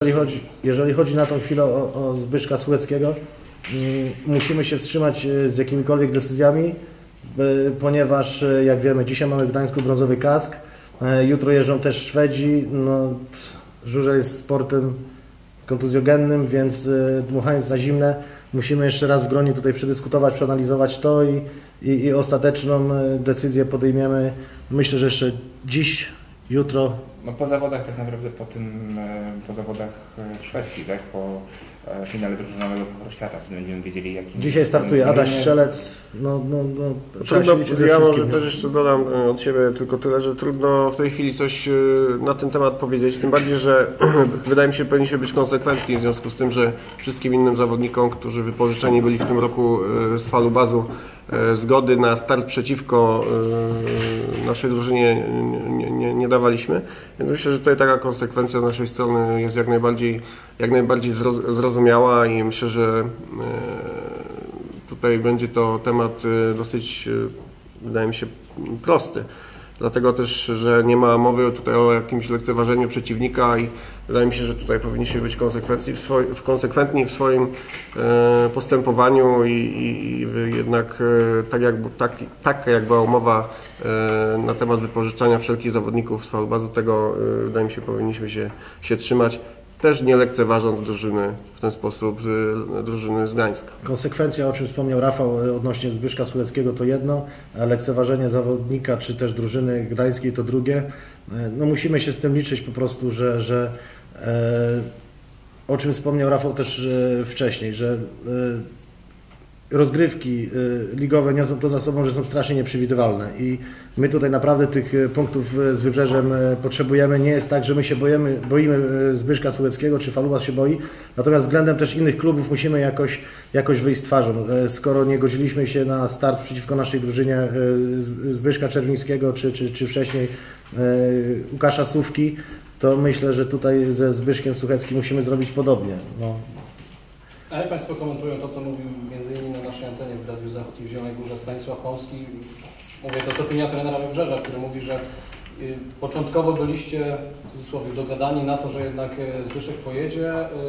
Jeżeli chodzi na tą chwilę o Zbyszka Słucheckiego, musimy się wstrzymać z jakimikolwiek decyzjami, ponieważ jak wiemy, dzisiaj mamy w Gdańsku brązowy kask, jutro jeżdżą też Szwedzi. No, żużel jest sportem kontuzjogennym, więc dmuchając na zimne, musimy jeszcze raz w gronie tutaj przedyskutować, przeanalizować to i ostateczną decyzję podejmiemy, myślę, że jeszcze dziś, jutro. No po zawodach tak naprawdę, po zawodach w Szwecji, tak? Po finale drużynowego Pucharu Świata, wtedy będziemy wiedzieli, jakim... Dzisiaj startuje Adaś Strzelec. Ja może też jeszcze dodam od siebie tylko tyle, że trudno w tej chwili coś na ten temat powiedzieć, tym bardziej, że wydaje mi się, powinniśmy być konsekwentni w związku z tym, że wszystkim innym zawodnikom, którzy wypożyczeni byli w tym roku z Falubazu, zgody na start przeciwko naszej drużynie nie dawaliśmy. Więc myślę, że tutaj taka konsekwencja z naszej strony jest jak najbardziej zrozumiała i myślę, że tutaj będzie to temat dosyć, wydaje mi się, prosty. Dlatego też, że nie ma mowy tutaj o jakimś lekceważeniu przeciwnika i wydaje mi się, że tutaj powinniśmy być konsekwentni w swoim postępowaniu i jednak tak jak była umowa na temat wypożyczania wszelkich zawodników z Falubazu, tego wydaje mi się powinniśmy się trzymać. Też nie lekceważąc drużyny w ten sposób, drużyny z Gdańska. Konsekwencja, o czym wspomniał Rafał odnośnie Zbyszka Słucheckiego, to jedno, a lekceważenie zawodnika czy też drużyny gdańskiej to drugie. No musimy się z tym liczyć po prostu, że o czym wspomniał Rafał też wcześniej, że rozgrywki ligowe niosą to za sobą, że są strasznie nieprzewidywalne i my tutaj naprawdę tych punktów z Wybrzeżem potrzebujemy. Nie jest tak, że my się boimy Zbyszka Słucheckiego, czy Falubas się boi, natomiast względem też innych klubów musimy jakoś wyjść z twarzą. Skoro nie godziliśmy się na start przeciwko naszej drużynie Zbyszka Czerwińskiego, czy wcześniej Łukasza Sówki, to myślę, że tutaj ze Zbyszkiem Słucheckim musimy zrobić podobnie. No. A jak Państwo komentują to, co mówił m.in. na naszej antenie w Radiu Zachód i w Zielonej Górze Stanisław Chomski? Mówię, to jest opinia trenera Wybrzeża, który mówi, że początkowo byliście, w cudzysłowie, dogadani na to, że jednak Zbyszek pojedzie,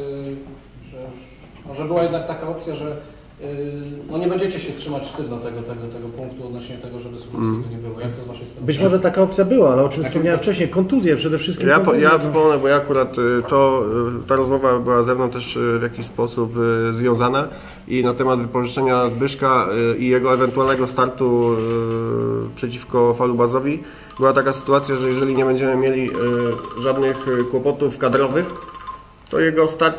że była jednak taka opcja, że no nie będziecie się trzymać sztywno tego punktu odnośnie tego, żeby Słucheckiego nie było. Jak to z Waszej strony? Być może taka opcja była, ale o czym wspomniałem wcześniej, kontuzje przede wszystkim. Ja wspomnę, bo ja akurat ta rozmowa była ze mną też w jakiś sposób związana i na temat wypożyczenia Zbyszka i jego ewentualnego startu przeciwko Falubazowi była taka sytuacja, że jeżeli nie będziemy mieli żadnych kłopotów kadrowych, to jego start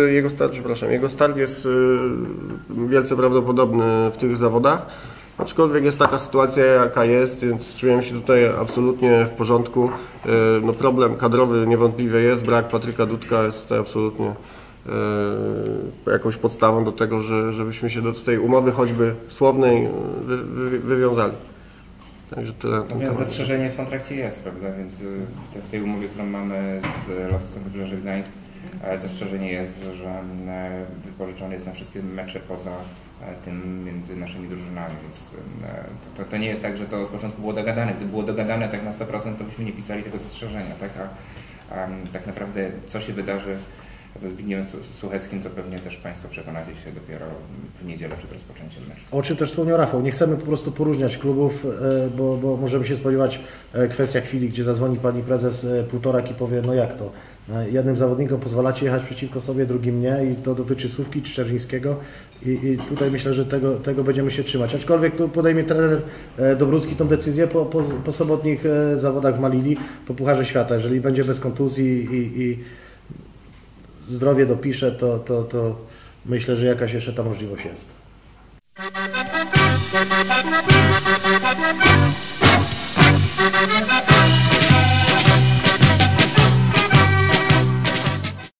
jest wielce prawdopodobny w tych zawodach. Aczkolwiek jest taka sytuacja, jaka jest, więc czujemy się tutaj absolutnie w porządku. No problem kadrowy niewątpliwie jest, brak Patryka Dudka jest tutaj absolutnie jakąś podstawą do tego, żebyśmy się z tej umowy choćby słownej wywiązali. Także tyle. Natomiast zastrzeżenie w kontrakcie jest, prawda? Więc w tej umowie, którą mamy z Lotosem Wybrzeże Gdańsk, zastrzeżenie jest, że wypożyczony jest na wszystkie mecze poza tym między naszymi drużynami, więc to nie jest tak, że to od początku było dogadane. Gdyby było dogadane tak na 100%, to byśmy nie pisali tego zastrzeżenia, tak? A tak naprawdę co się wydarzy ze Zbigniewem Słucheckim, to pewnie też Państwo przekonacie się dopiero w niedzielę przed rozpoczęciem meczu. O czym też wspomniał Rafał, nie chcemy po prostu poróżniać klubów, bo możemy się spodziewać kwestia chwili, gdzie zadzwoni pani prezes Półtorak i powie, no jak to, jednym zawodnikom pozwalacie jechać przeciwko sobie, drugim nie i to dotyczy Sówki czy Czerwińskiego i tutaj myślę, że tego będziemy się trzymać. Aczkolwiek tu podejmie trener Dobrucki tą decyzję po sobotnich zawodach w Malili, po Pucharze Świata. Jeżeli będzie bez kontuzji i zdrowie dopisze, to myślę, że jakaś jeszcze ta możliwość jest.